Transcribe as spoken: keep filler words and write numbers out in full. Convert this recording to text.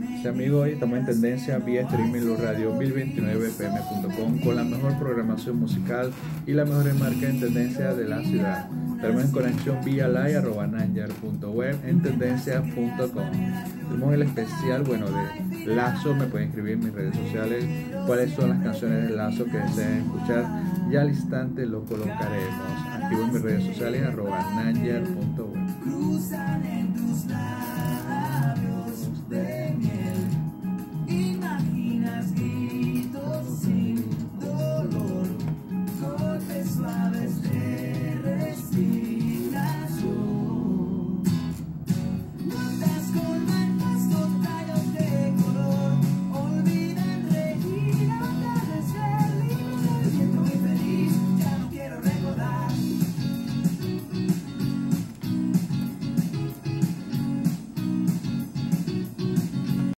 Sí, amigo, hoy estamos en tendencia vía streaming radio mil veintinueve f m punto com con la mejor programación musical y la mejor marca en tendencia de la ciudad. Tenemos en conexión vía live arroba nanyar punto web en tendencia punto com. Tenemos el especial, bueno, de Lazo. Me pueden escribir en mis redes sociales cuáles son las canciones de Lazo que deseen escuchar. Ya al instante lo colocaremos. Activo en mis redes sociales arroba nanyar punto web.